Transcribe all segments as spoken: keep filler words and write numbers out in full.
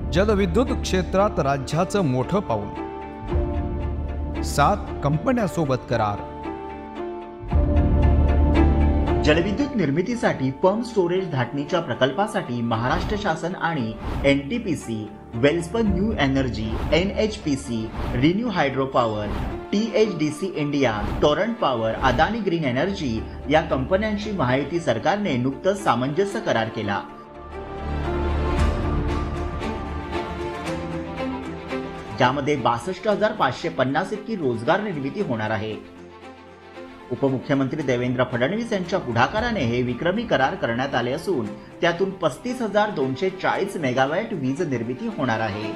जलविद्युत क्षेत्रात राज्याचं मोठं पाऊल, सात कंपन्यांसोबत करार। जलविद्युत निर्मितीसाठी पंप स्टोरेज धाटणीच्या प्रकल्पासाठी महाराष्ट्र शासन आणि N T P C, Welspun new energy, N H P C, ReNew hydro power, T H D C India, Torrent power, Adani green energy या कंपन्यांशी महायुती सरकारने नुकतंच सामंजस्य करार केला। ज्यामध्ये बासष्ट हजार पाचशे पन्नास इतकी रोजगार निर्मिती होणार आहे। उपमुख्यमंत्री देवेंद्र फडणवीस यांच्या पुढाकाराने हे विक्रमी करार करण्यात आले असून त्यातून पस्तीस हजार दोनशे चाळीस मेगावॅट वीज निर्मिती होणार आहे।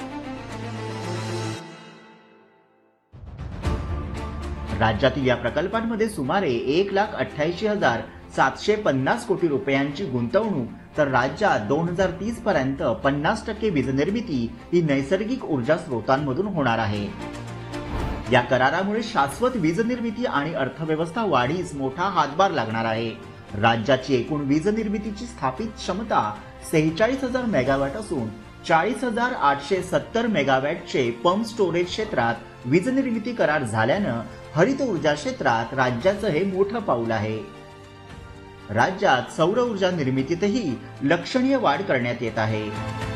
राज्यातील या प्रकल्पांमध्ये सुमारे एक लाख अठ्ठ्याऐंशी हजार सातशे पन्नास कोटी रुपयांची गुंतवणूक, तर राज्यात दोन हजार तीस पर्यंत पन्नास टक्के वीज निर्मिती ही नैसर्गिक ऊर्जा स्रोतांमधून होणार आहे। या करारामुळे शाश्वत वीज निर्मिती आणि अर्थव्यवस्था वाढीस मोठा हातभार लागणार आहे। राज्याची एकूण वीज निर्मितीची स्थापित क्षमता सेहेचाळीस हजार मेगावॅट असून चाळीस हजार आठशे सत्तर मेगावॅटचे पंप स्टोरेज क्षेत्रात वीज निर्मिती करार झाल्यानं हरित ऊर्जा क्षेत्रात राज्याचं हे मोठं पाऊल आहे। राज्यात सौर ऊर्जा निर्मितीतही लक्षणीय वाढ करण्यात येत आहे।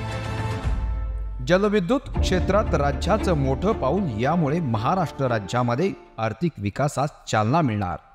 जलविद्युत क्षेत्रात राज्याचं मोठं पाऊल, यामुळे महाराष्ट्र राज्यामध्ये आर्थिक विकासास चालना मिळणार।